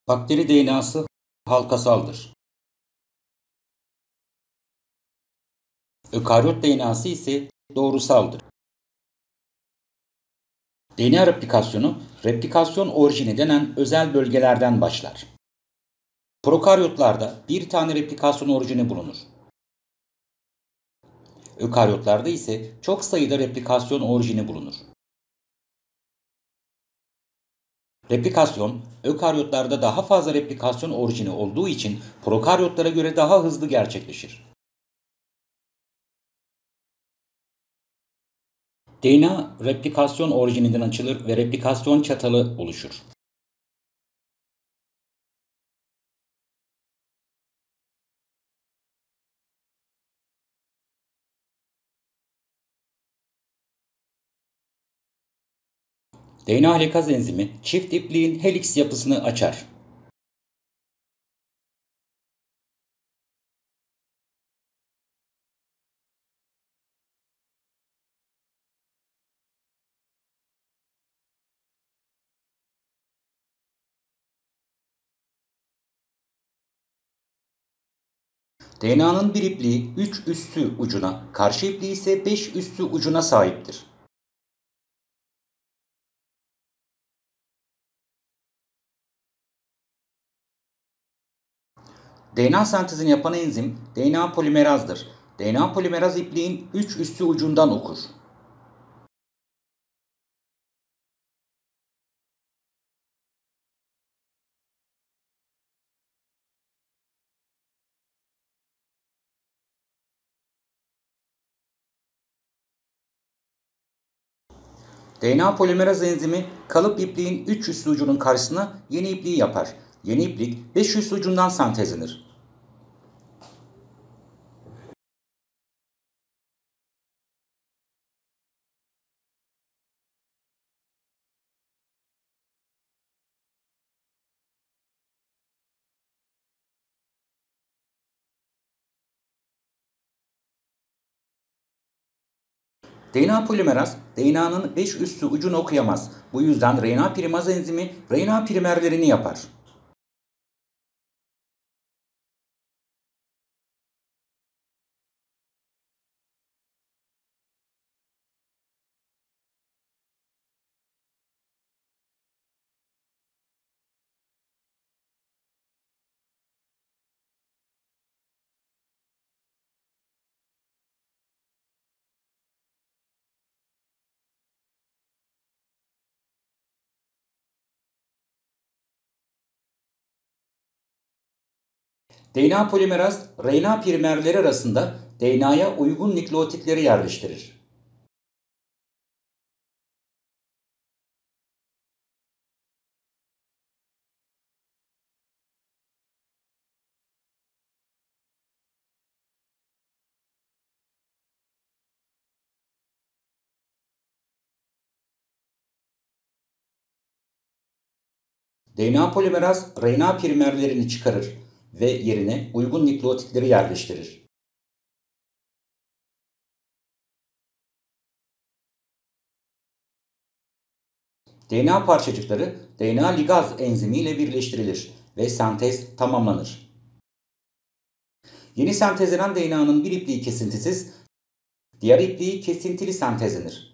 Bakteri DNA'sı halkasaldır. Ökaryot DNA'sı ise doğrusaldır. DNA replikasyonu, replikasyon orijini denen özel bölgelerden başlar. Prokaryotlarda bir tane replikasyon orijini bulunur. Ökaryotlarda ise çok sayıda replikasyon orijini bulunur. Replikasyon, ökaryotlarda daha fazla replikasyon orijini olduğu için prokaryotlara göre daha hızlı gerçekleşir. DNA replikasyon orijininden açılır ve replikasyon çatalı oluşur. DNA helikaz enzimi çift ipliğin heliks yapısını açar. DNA'nın bir ipliği 3 üssü ucuna, karşı ipliği ise 5 üssü ucuna sahiptir. DNA sentezini yapan enzim DNA polimerazdır. DNA polimeraz ipliğin 3 üssü ucundan okur. DNA polimeraz enzimi kalıp ipliğin 3 üssü ucunun karşısına yeni ipliği yapar. Yeni iplik 5 üssü ucundan sentezlenir. DNA polimeraz, DNA'nın 5 üssü ucunu okuyamaz. Bu yüzden RNA primaz enzimi RNA primerlerini yapar. DNA polimeraz, RNA primerleri arasında DNA'ya uygun nükleotitleri yerleştirir. DNA polimeraz, RNA primerlerini çıkarır ve yerine uygun nükleotitleri yerleştirir. DNA parçacıkları DNA ligaz enzimi ile birleştirilir ve sentez tamamlanır. Yeni sentezlenen DNA'nın bir ipliği kesintisiz, diğer ipliği kesintili sentezlenir.